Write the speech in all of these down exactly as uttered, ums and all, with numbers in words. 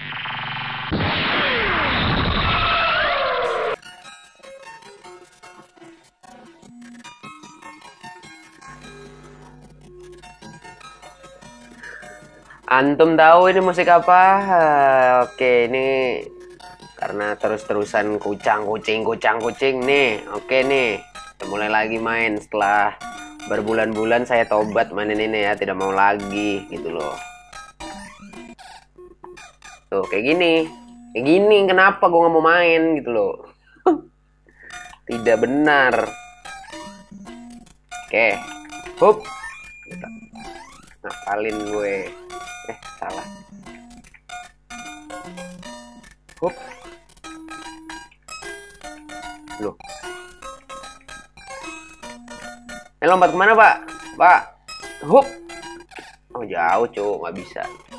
Antum tahu ini musik apa? Oke, ini karena terus-terusan kucang kucing kucang kucing nih. Oke nih, kita mulai lagi main setelah berbulan-bulan saya tobat mainin ini ya, tidak mau lagi gitu loh. Tuh kayak gini, kayak gini kenapa gue nggak mau main gitu loh? Tidak benar. Oke, hup, ngapalin gue. Eh, salah. Hup. Loh. Eh, lompat kemana, Pak? Pak. Hup. Oh, jauh, cuy. Nggak bisa.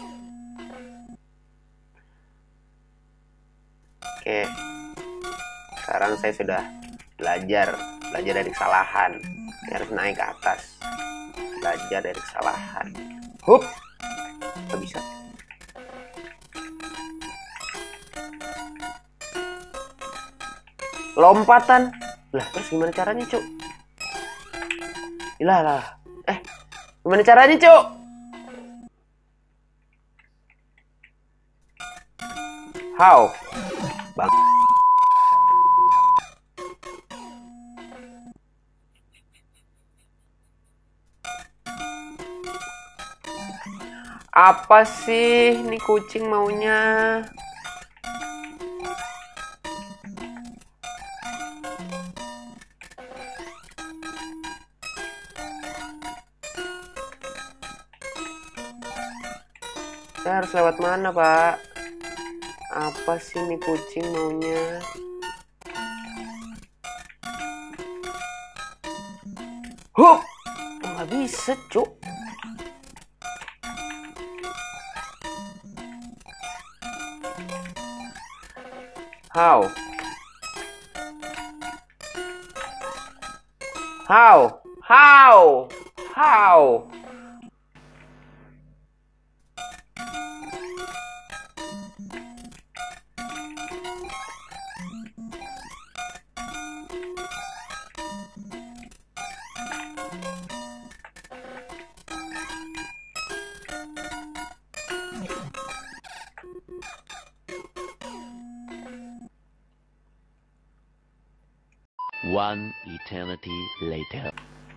Oke. Sekarang saya sudah belajar. Belajar dari kesalahan. Saya harus naik ke atas. Belajar dari kesalahan. Hup. Nggak bisa. Lompatan. Lah, terus gimana caranya, Cuk? Ilah lah. Eh, gimana caranya, Cuk? How? Bang. Apa sih ini kucing maunya? Saya harus lewat mana, Pak? Apa sih ini kucing maunya? Hup! Nggak bisa, Cuk. How? How? How? How? One eternity later.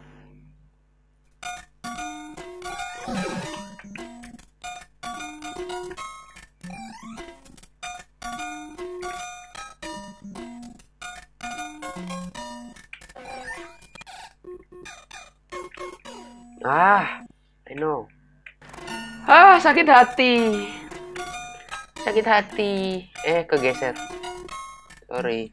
Ah, I know. Ah, sakit hati. Sakit hati. Eh, kegeser. Sorry.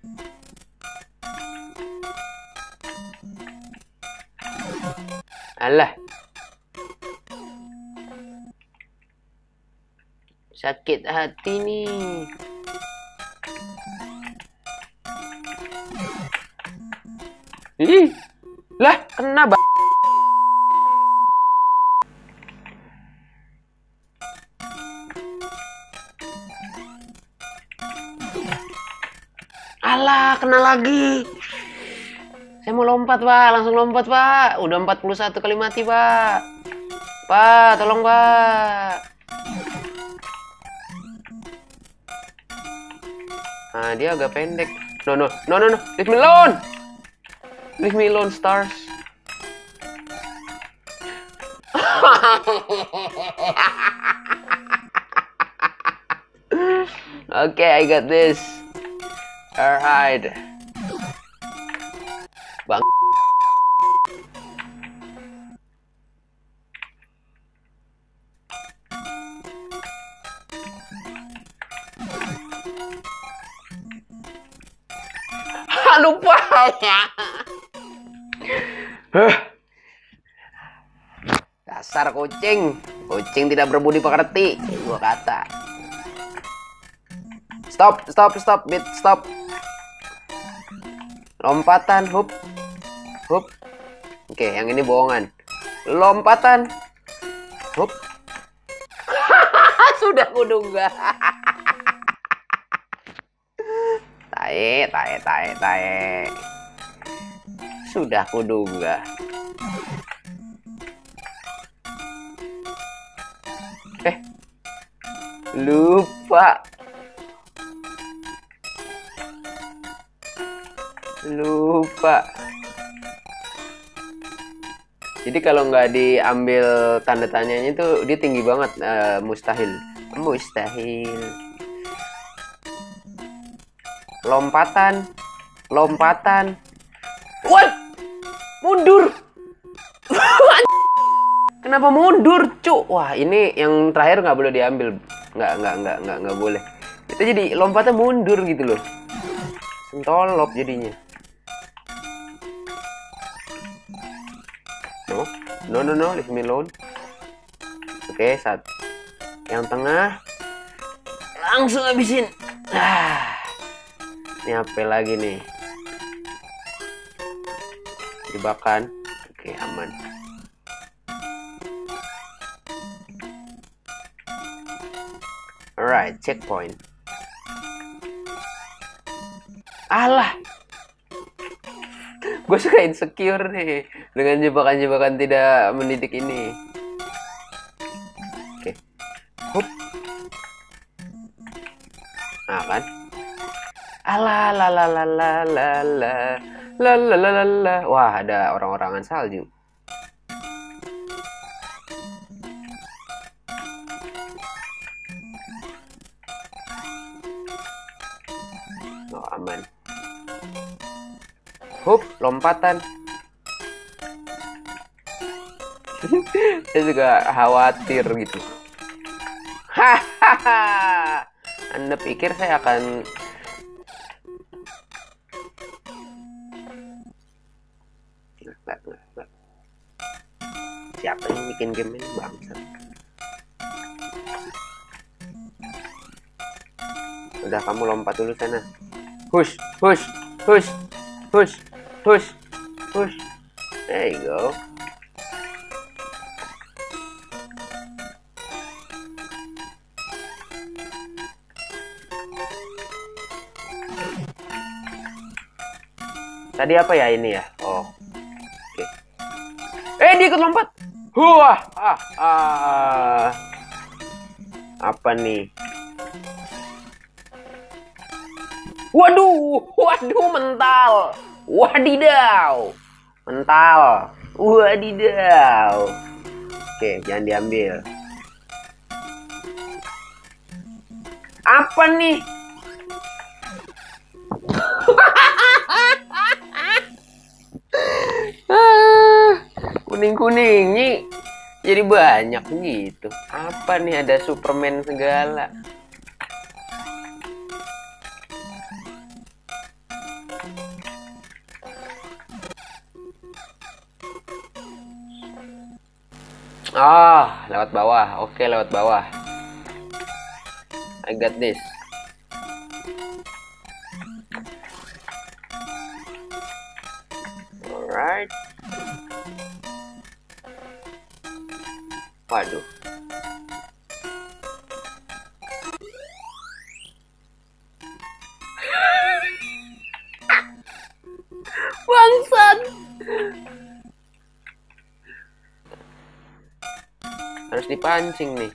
Alah. Sakit hati nih. Ih. Lah, kena ba. Alah, kena lagi. Saya mau lompat, Pak. Langsung lompat, Pak. Udah empat puluh satu kali mati, Pak. Pak, tolong, Pak. Nah, dia agak pendek. No, no, no, no, no. Leave me alone. Leave me alone, stars. Okay, I got this. Alright. Bang. Lupa ya. Dasar kucing. Kucing tidak berbudi pekerti. Gua kata. Stop, stop, stop, bit, stop. Lompatan, hup. Hup. Oke, yang ini bohongan. Lompatan. Hup. Sudah kuduga. Tae, tae, tae, tae. Sudah kuduga. Eh, lupa. Lupa. Jadi kalau nggak diambil tanda tanyanya itu dia tinggi banget, uh, mustahil. Mustahil. Lompatan. Lompatan. What? Mundur. Kenapa mundur, cuk? Wah, ini yang terakhir nggak boleh diambil. Nggak, nggak, nggak, nggak, nggak boleh. Itu jadi lompatnya mundur gitu loh. Sentolop jadinya. No, no, no, no, leave me alone. Oke, saat yang tengah langsung habisin. Ah, ini apa lagi nih? Jebakan. Oke, aman. Alright, checkpoint. Alah, gue suka insecure nih dengan jebakan-jebakan tidak mendidik ini. Oke, hup. Nah kan? Alah, la la la la la la la la la la la. Wah, ada orang-orangan salju. Oh, aman. Hup, lompatan. Saya juga khawatir gitu. Hahaha. Anda pikir saya akan nggak, nggak, nggak. Siapa yang bikin game ini, bangsa? Udah, kamu lompat dulu sana. Push, push, push, push, push, push. There you go. Tadi apa ya ini ya? Oh, oke. Okay. Eh, dia ikut lompat. Wah, ah, ah. Apa nih? Waduh, waduh, mental. Wadidaw. Mental. Wadidaw. Oke, jangan diambil. Apa nih? Kuning-kuningnya jadi banyak gitu. Apa nih, ada Superman segala. Ah, lewat bawah. Oke, lewat bawah. I got this. Alright. Waduh. Bangsat. Harus dipancing nih.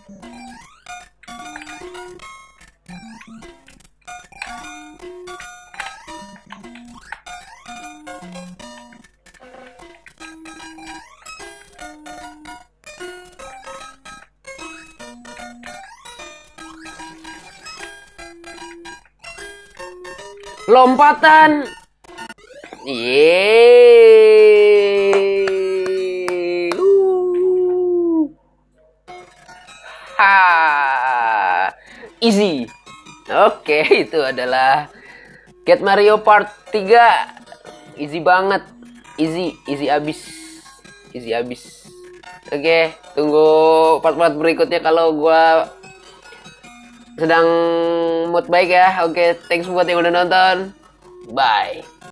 Lompatan. Yeay. Uh. Ha. Easy. Oke, itu adalah Get Mario Part tiga. Easy banget. Easy, easy abis. Easy abis. Oke, tunggu part-part berikutnya kalau gua sedang mood baik ya. Oke, thanks buat yang udah nonton. Bye.